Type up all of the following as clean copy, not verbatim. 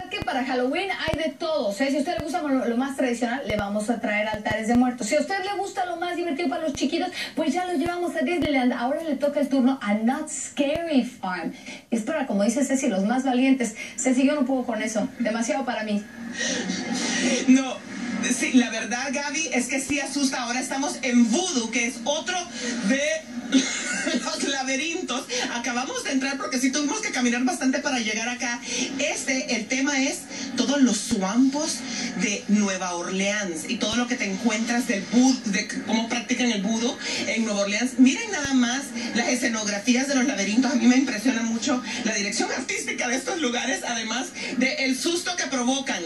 verdad que para Halloween hay de todo. O sea, si a usted le gusta lo más tradicional, le vamos a traer altares de muertos. Si a usted le gusta lo más divertido para los chiquitos, pues ya los llevamos a Disneyland. Ahora le toca el turno a Knott's Scary Farm. Es para, como dice Ceci, los más valientes. Ceci, yo no puedo con eso. Demasiado para mí. No, sí, la verdad, Gaby, es que sí asusta. Ahora estamos en Voodoo, que es otro de los laberintos. Acabamos de entrar porque sí tuvimos que caminar bastante para llegar acá. El tema es todos los swampos de Nueva Orleans y todo lo que te encuentras del voodoo, de cómo practican el voodoo en Nueva Orleans. Miren nada más las escenografías de los laberintos. A mí me impresiona mucho la dirección artística de estos lugares, además del susto que provocan.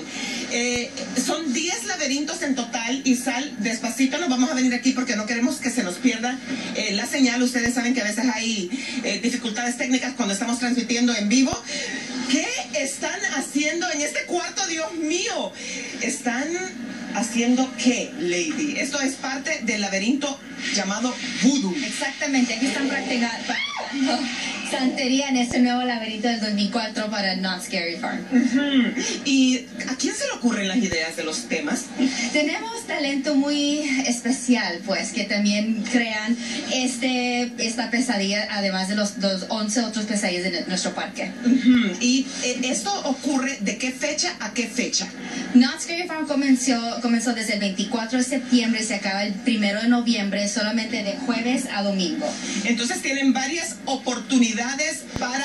Son 10 laberintos en total. Y Sal, despacito nos vamos a venir aquí porque no queremos que se nos pierda la señal. Ustedes saben que a veces hay dificultades técnicas cuando estamos transmitiendo en vivo. ¿Qué están haciendo en este cuarto? Dios mío, ¿están haciendo qué, Lady? Esto es parte del laberinto llamado Voodoo. Exactamente, aquí están practicando santería en este nuevo laberinto del 2004 para Knott's Scary Farm. ¿Y a quién se le ocurren las ideas de los temas? Tenemos talento muy especial, pues, que también crean esta pesadilla, además de los 11 otros pesadillas de nuestro parque. ¿Y esto ocurre de qué fecha a qué fecha? Knott's Scary Farm comenzó desde el 24 de septiembre y se acaba el 1 de noviembre, solamente de jueves a domingo. Entonces tienen varias oportunidades para...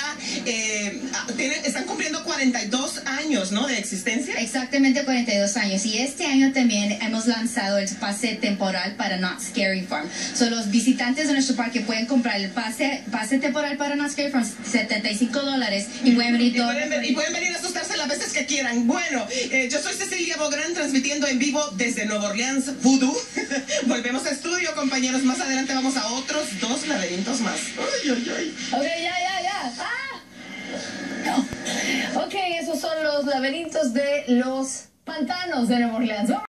están cumpliendo 42 años, ¿no?, de existencia. Exactamente 42 años. Y este año también hemos lanzado el pase temporal para Knott's Scary Farm. Los visitantes de nuestro parque pueden comprar el pase temporal para Knott's Scary Farm, $75, y pueden venir todos. Y pueden venir a asustarse las veces que quieran. Bueno, yo soy Cecilia Bográn, transmitiendo en vivo desde Nueva Orleans, Voodoo. Volvemos a estudio, compañeros. Más adelante vamos a otros 2 laberintos más. Ay, ay, ay. Ok, ya. No. Ok, esos son los laberintos de los pantanos de Nueva Orleans.